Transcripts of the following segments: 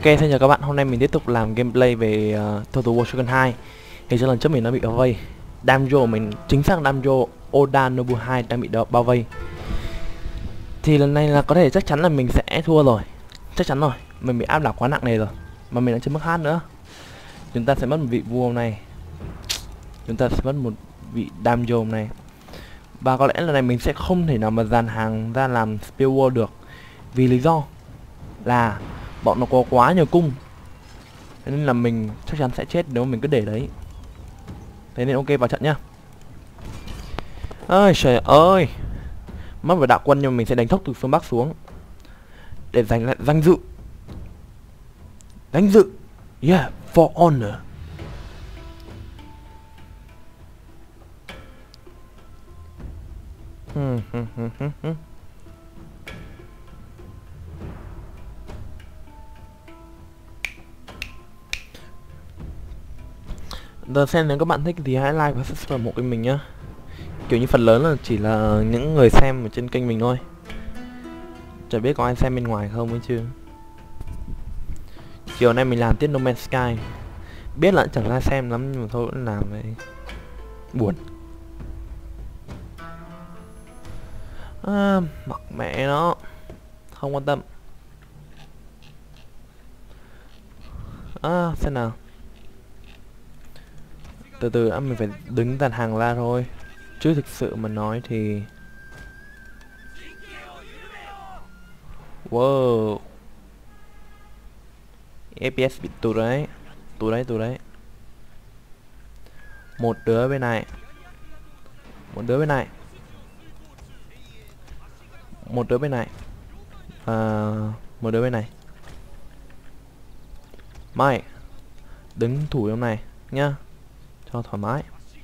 xin chào các bạn, hôm nay mình tiếp tục làm gameplay về Total War Shogun 2. Thì trong lần trước mình đã bị bao vây. Damjo mình chính xác Damjo Oda Nobu 2 đang bị bao vây. Thì lần này là có thể chắc chắn là mình sẽ thua rồi. Chắc chắn rồi, mình bị áp đảo quá nặng này rồi. Mà mình đã chưa mất hát nữa. Chúng ta sẽ mất một vị vua hôm nay. Chúng ta sẽ mất một vị Damjo hôm nay. Và có lẽ lần này mình sẽ không thể nào mà dàn hàng ra làm Spear War được. Vì lý do là bọn nó có quá nhiều cung, thế nên là mình chắc chắn sẽ chết nếu mình cứ để đấy. Thế nên ok, vào trận nhá. Ơi trời ơi, mất vào đạo quân nhưng mà mình sẽ đánh thốc từ phương Bắc xuống để giành lại danh dự. Danh dự, yeah, for honor. Giờ xem nếu các bạn thích thì hãy like và subscribe một kênh mình nhá. Kiểu như phần lớn là chỉ là những người xem ở trên kênh mình thôi. Chả biết có ai xem bên ngoài không ấy chứ. Chiều nay mình làm tiết No Man's Sky. Biết là chẳng ai xem lắm nhưng mà thôi vẫn làm vậy. Buồn. Mặc mẹ nó. Không quan tâm. Xem nào. Từ từ mình phải đứng dàn hàng ra thôi. Chứ thực sự mà nói thì wow, FPS bị tụt đấy. Tụt đấy. Một đứa bên này, một đứa bên này, một đứa bên này, một đứa bên này. Mày đứng thủ trong này nhá, cho thoải mái.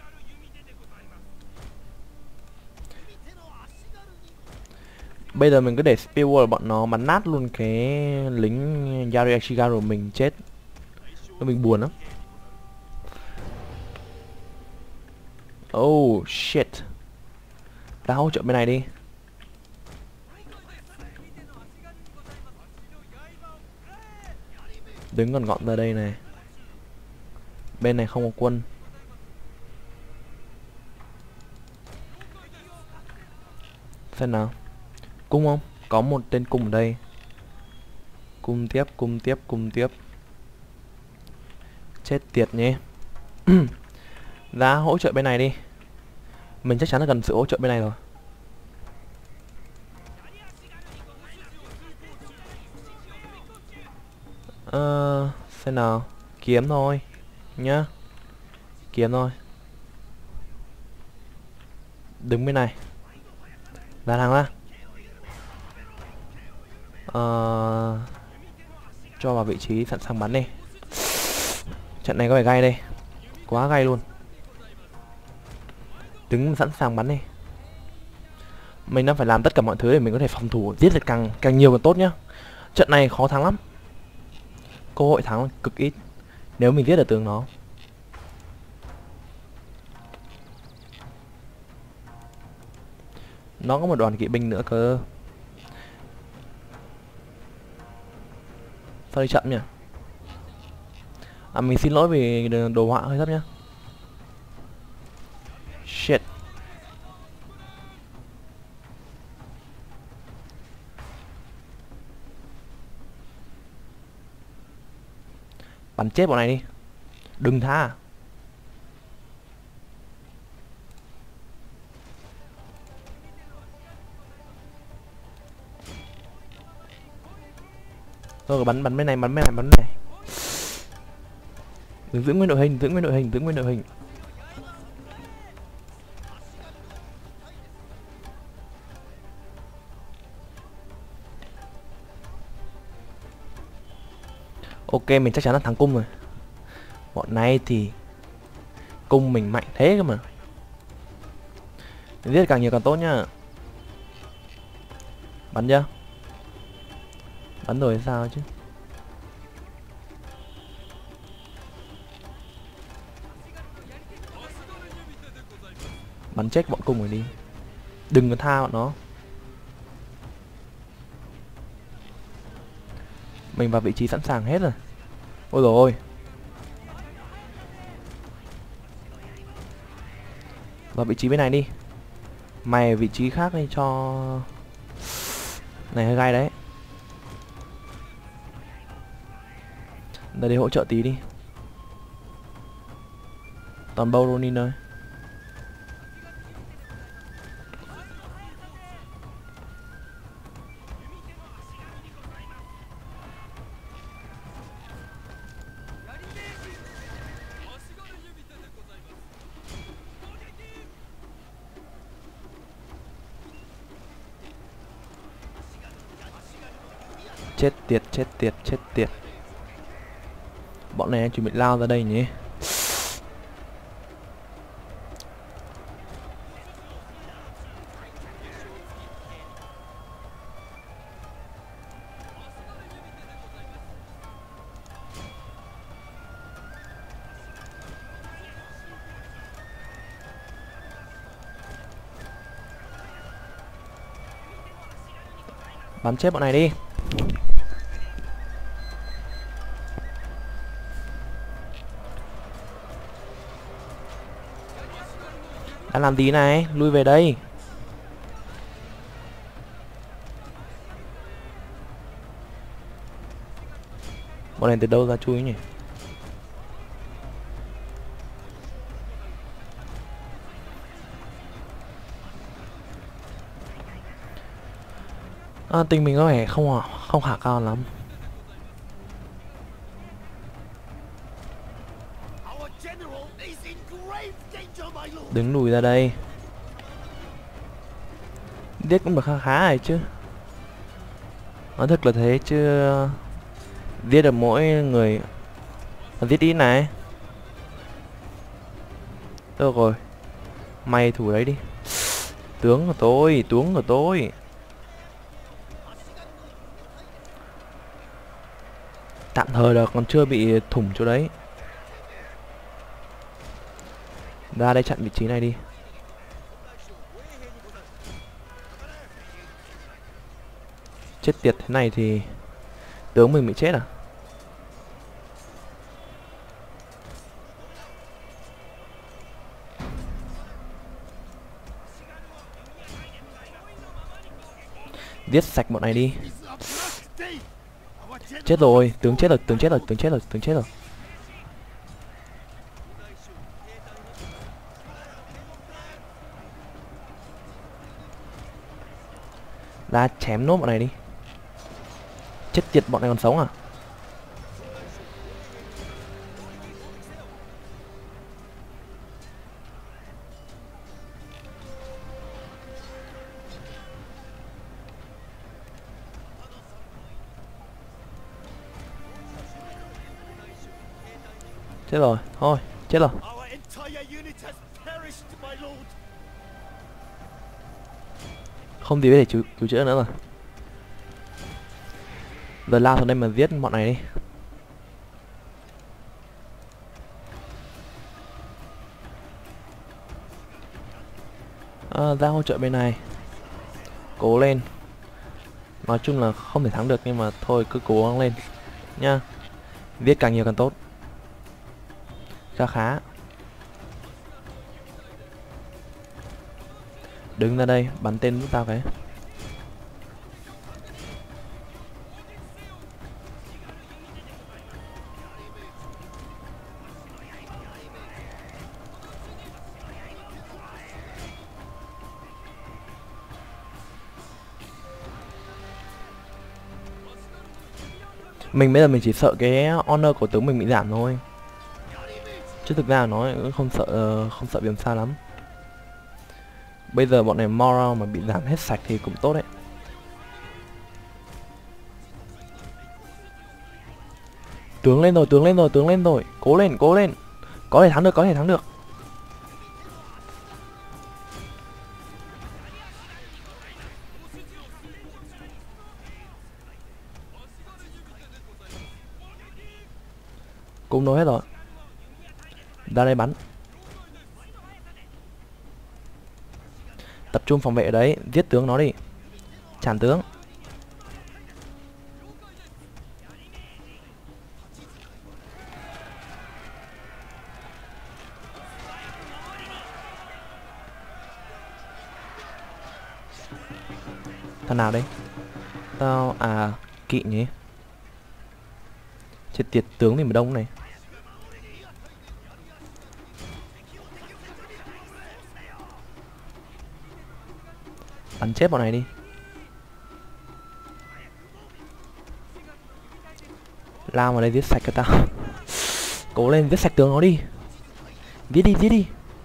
Bây giờ mình cứ để Spear Wall bọn nó bắn nát luôn cái lính Yari Shigaru mình chết. Mình buồn lắm. Oh shit. Ra hỗ trợ bên này đi. Đứng gọn gọn ra đây này. Bên này không có quân. Xem nào. Cung không? Có một tên cung ở đây. Cung tiếp. Chết tiệt nhé. Ra hỗ trợ bên này đi. Mình chắc chắn là cần sự hỗ trợ bên này rồi. Xem nào. Kiếm thôi nhá. Kiếm thôi. Đứng bên này. Ra hàng ra. Cho vào vị trí sẵn sàng bắn đi. Trận này có vẻ gay đây. Quá gay luôn. Đứng sẵn sàng bắn đi. Mình đang phải làm tất cả mọi thứ để mình có thể phòng thủ, giết được càng nhiều càng tốt nhá. Trận này khó thắng lắm. Cơ hội thắng cực ít nếu mình giết được tướng nó. Nó có một đoàn kỵ binh nữa cơ. Sao đi chậm nhỉ? Mình xin lỗi vì đồ họa hơi thấp nhá. Shit. Bắn chết bọn này đi. Đừng tha. Thôi bắn bên này. Giữ nguyên đội hình. Ok, mình chắc chắn là thắng cung rồi. Bọn này thì cung mình mạnh thế cơ mà. Giết càng nhiều càng tốt nhá. Bắn chưa? Bắn rồi sao chứ? Bắn chết bọn cung rồi đi. Đừng có tha bọn nó. Mình vào vị trí sẵn sàng hết rồi. Ôi dồi ôi. Vào vị trí bên này đi. Mày ở vị trí khác đi cho... Này hơi gai đấy. Đây để hỗ trợ tí đi. Toàn bâu Ronin thôi. Chết tiệt, chết tiệt, chết tiệt. Bọn này chuẩn bị lao ra đây nhỉ. Bắn chết bọn này đi. Đang làm tí này, lui về đây. Bọn này từ đâu ra chui nhỉ? Tình mình có vẻ không hạ cao lắm. Đứng lùi ra đây. Giết cũng được khá khá rồi chứ. Nói thật là thế chứ. Giết được mỗi người. Giết ít này. Được rồi. Mày thủ đấy đi. Tướng của tôi, tướng của tôi. Tạm thời là còn chưa bị thủng chỗ đấy. Ra đây chặn vị trí này đi. Chết tiệt thế này thì tướng mình bị chết à? Giết sạch bọn này đi. Chết rồi, tướng chết rồi, tướng chết rồi, tướng chết rồi, tướng chết rồi. Ra chém nốt bọn này đi. Chết tiệt, bọn này còn sống à? Chết rồi, thôi, chết rồi. Không gì để cứu chữa nữa rồi. Giờ lao xuống đây mà giết bọn này đi. Ra hỗ trợ bên này. Cố lên. Nói chung là không thể thắng được nhưng mà thôi cứ cố gắng lên nha. Giết càng nhiều càng tốt. Khá khá. Đứng ra đây bắn tên giúp tao cái. Mình bây giờ mình chỉ sợ cái honor của tướng mình bị giảm thôi. Chứ thực ra nói không sợ bị làm sao lắm. Bây giờ bọn này moral mà bị giảm hết sạch thì cũng tốt đấy. Tướng lên rồi, tướng lên rồi, tướng lên rồi. Cố lên, cố lên. Có thể thắng được, có thể thắng được. Cũng nói hết rồi. Ra đây bắn. Tập trung phòng vệ ở đấy, giết tướng nó đi. Chản tướng. Thằng nào đấy? Tao à, kỵ nhỉ. Chết tiệt, tướng thì mà đông này. Bắn chết bọn này đi. Lao vào đây giết sạch cái tao. Cố lên giết sạch tướng nó đi. Giết đi, giết đi.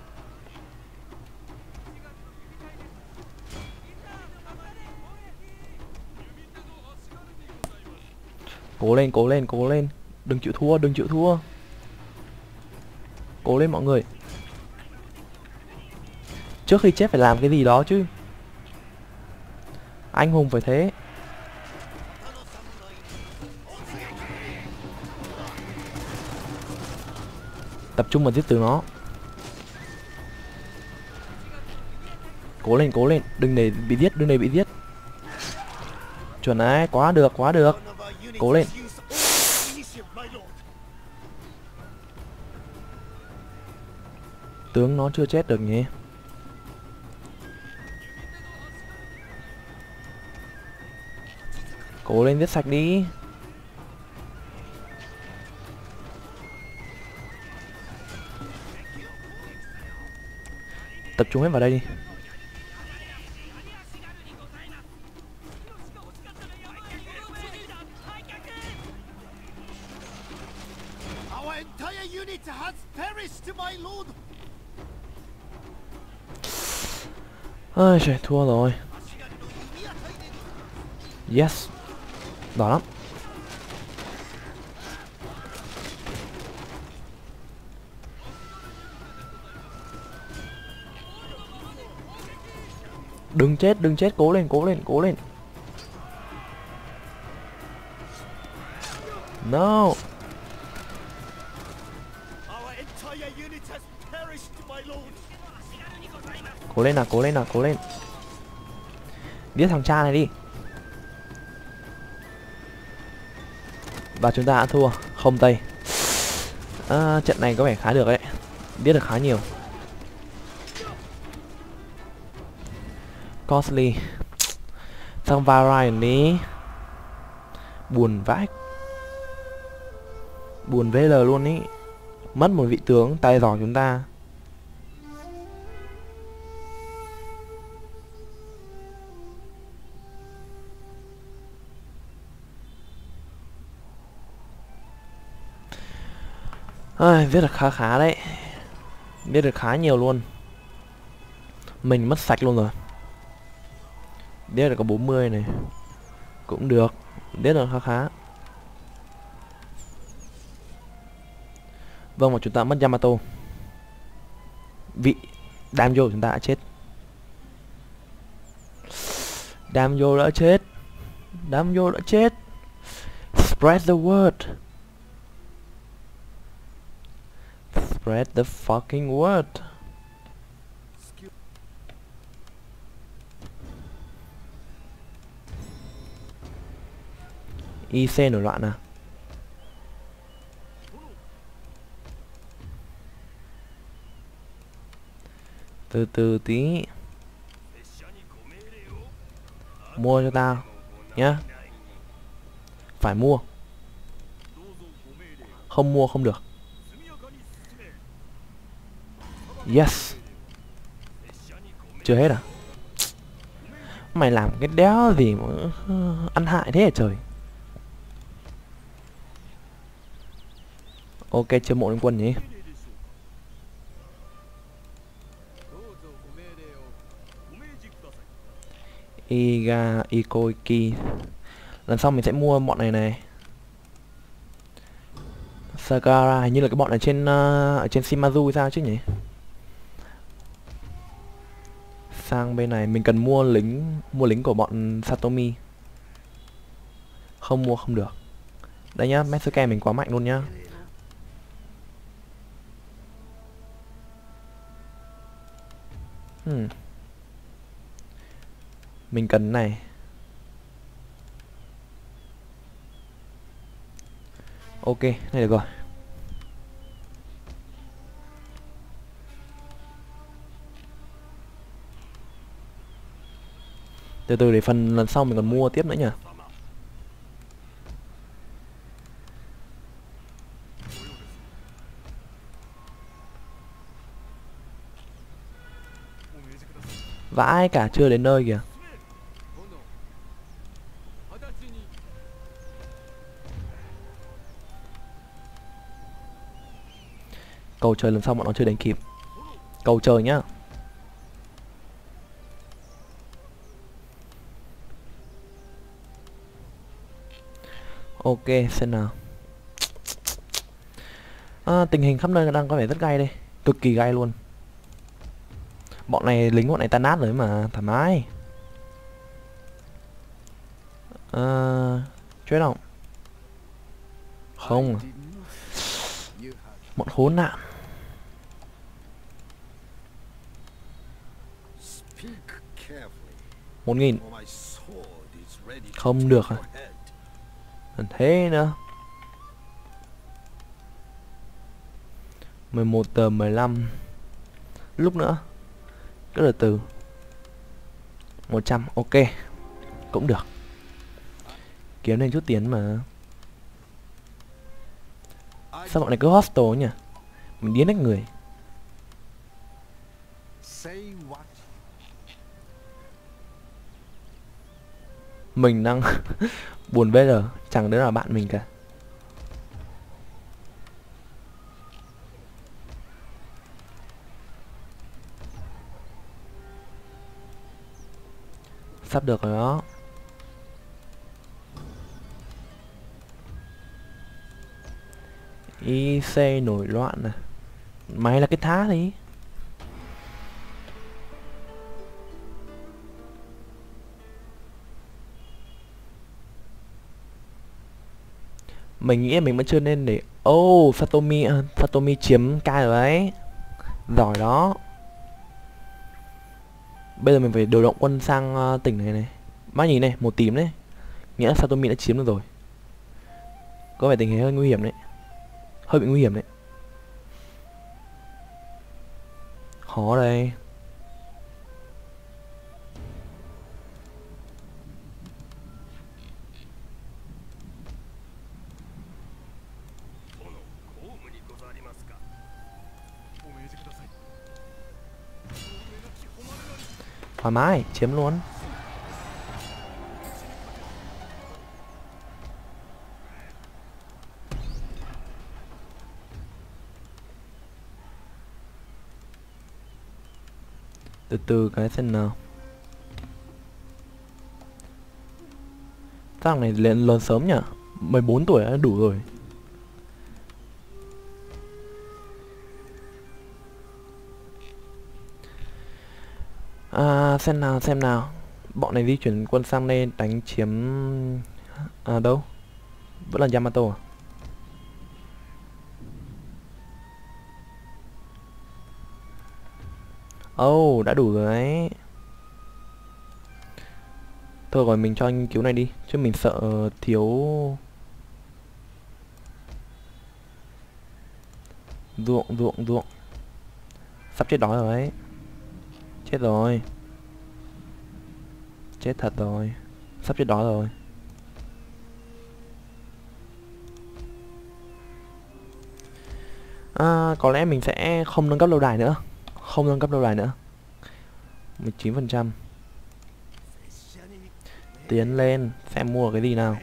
Cố lên, cố lên, cố lên. Đừng chịu thua, đừng chịu thua. Cố lên mọi người. Trước khi chết phải làm cái gì đó chứ. Anh hùng phải thế. Tập trung vào giết tướng nó. Cố lên, đừng để bị giết, đừng để bị giết. Chuẩn đấy, quá được, quá được. Cố lên. Tướng nó chưa chết được nhỉ. Cố lên giết sạch đi. Tập trung hết vào đây đi. Ôi trời, thua rồi. Yes. Đỏ lắm. Đừng chết, đừng chết, cố lên, cố lên, cố lên. No. Cố lên nào, cố lên nào, cố lên. Giết thằng cha này đi. Và chúng ta đã thua. Không tây. Trận này có vẻ khá được đấy. Biết được khá nhiều. Costly. Thằng Varian đi. Buồn vãi. Buồn VL luôn ý. Mất một vị tướng tay giỏi chúng ta. Viết được khá khá đấy. Viết được khá nhiều luôn. Mình mất sạch luôn rồi. Viết được có 40 này. Cũng được. Viết được khá khá. Vâng, và chúng ta mất Yamato. Vị Damjo chúng ta đã chết. Damjo đã chết. Damjo đã chết. Spread the word. Spread the fucking word. IC nổi loạn à? Từ từ tí. Mua cho tao nhá. Phải mua. Không mua không được. Yes. Chưa hết à? Mày làm cái đéo gì mà ăn hại thế hả trời. Ok, chưa mộ lên quân nhỉ. Iga Ikoiki. Lần sau mình sẽ mua bọn này này. Sagara hình như là cái bọn ở trên Shimazu sao chứ nhỉ. Sang bên này mình cần mua lính của bọn Satomi. Không mua không được. Đây nhá, Metsuke mình quá mạnh luôn nhá. Mình cần này. Ok, này được rồi. Từ từ để phần lần sau mình còn mua tiếp nữa nhỉ. Vãi cả chưa đến nơi kìa. Cầu trời lần sau bọn nó chưa đến kịp. Cầu trời nhá. Ok, xem nào. Tình hình khắp nơi đang có vẻ rất gay đây. Cực kỳ gay luôn. Bọn này, lính bọn này tan nát rồi mà, thoải mái. Chết không? Không. Bọn khốn nạn. Một nghìn. Không được à? Thế nữa. 11:15. Lúc nữa. Cứ từ từ. 100, ok. Cũng được. Kiếm lên chút tiền mà. Sao bọn này cứ hostel nhỉ? Mình điên hết người. Mình đang buồn bây giờ. Chẳng đứa nào bạn mình cả. Sắp được rồi đó. IC nổi loạn à? Mày là cái thá gì? Mình nghĩ mình vẫn chưa nên để... Oh, Satomi chiếm cai rồi đấy. Giỏi đó. Bây giờ mình phải điều động quân sang tỉnh này này. Má nhìn này, một tím đấy. Nghĩa là Satomi đã chiếm được rồi. Có vẻ tình hình hơi nguy hiểm đấy. Hơi bị nguy hiểm đấy. Khó đây. Thoải mái, chiếm luôn. Từ từ cái xem nào. Thằng này lớn sớm nhỉ? 14 tuổi đã đủ rồi. Xem nào. Bọn này di chuyển quân sang đây đánh chiếm... đâu? Vẫn là Yamato à? Oh, đã đủ rồi đấy. Thôi rồi mình cho anh cứu này đi. Chứ mình sợ thiếu... Ruộng. Sắp chết đói rồi đấy. Chết rồi. Chết thật rồi. Sắp chết đói rồi. Có lẽ mình sẽ không nâng cấp lâu đài nữa. 19%. Tiến lên. Xem mua cái gì nào.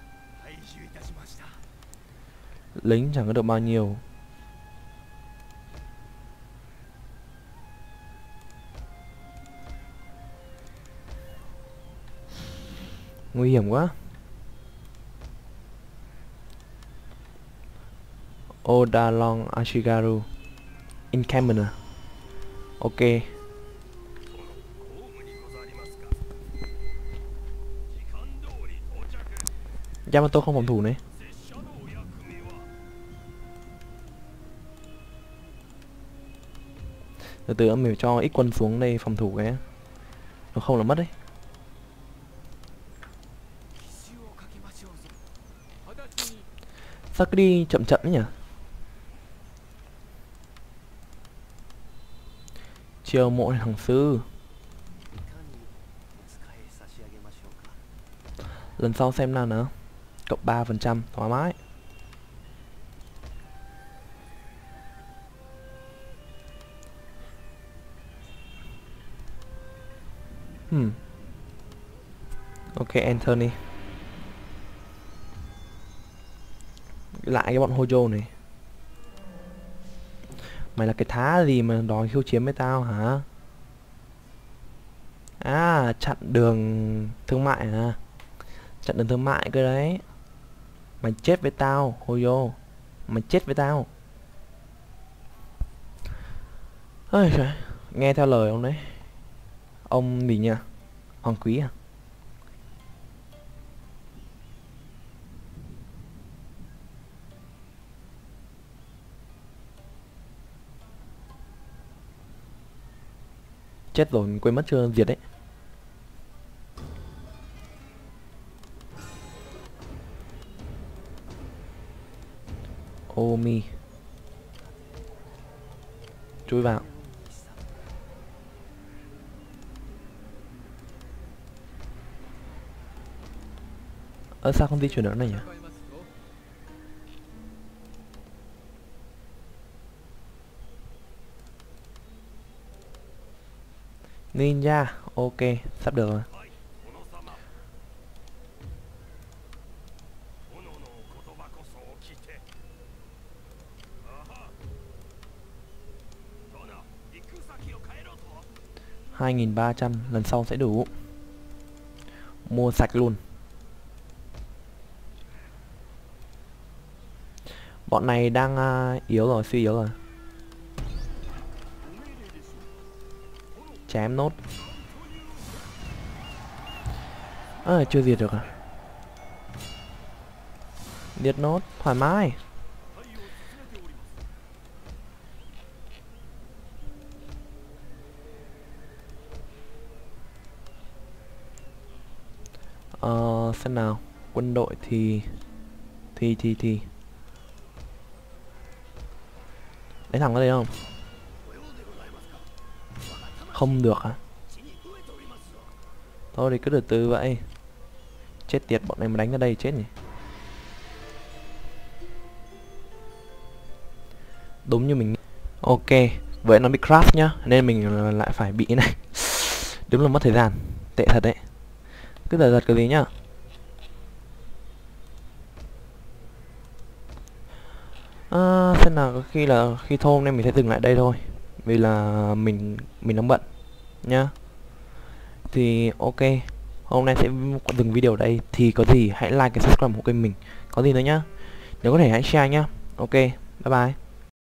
Lính chẳng có được bao nhiêu. Nguy hiểm quá. Oda Long Ashigaru Encampment à? Ok. Yamato không phòng thủ này. Từ từ mình cho ít quân xuống đây phòng thủ cái. Nó không là mất đấy. Sao cứ đi chậm chậm nhỉ? Chiêu mộ thằng sư. Lần sau xem nào nữa. Cộng 3% thoải mái. Ok, Anthony. Lại cái bọn Hojo này. Mày là cái thá gì mà đòi khiêu chiến với tao hả? À, chặn đường thương mại à? Chặn đường thương mại cơ đấy. Mày chết với tao, Hojo. Mày chết với tao. Ôi trời, nghe theo lời ông đấy. Ông gì nhỉ? Hoàng Quý à? Chết rồi, mình quên mất chưa diệt đấy. Omi. Chui vào. Sao không di chuyển được này nhỉ? Ninja, ok, sắp được rồi. $2.300, lần sau sẽ đủ. Mua sạch luôn. Bọn này đang yếu rồi, suy yếu rồi. Chém nốt. Chưa diệt được à? Diệt nốt, thoải mái. Xem nào. Quân đội thì đánh thẳng vào đây không? Không được à? Thôi thì cứ từ từ vậy. Chết tiệt, bọn này mà đánh ra đây chết nhỉ. Đúng như mình. Ok, vậy nó bị crash nhá, nên mình lại phải bị này. Đúng là mất thời gian. Tệ thật đấy. Cứ giật cái gì nhá. Xem nào, có khi là khi thôn nên mình sẽ dừng lại đây thôi. Vì là mình đang bận nhá. Thì ok, hôm nay sẽ dừng video ở đây. Thì có gì hãy like cái subscribe của kênh mình. Có gì nữa nhá. Nếu có thể hãy share nhá. Ok, bye bye.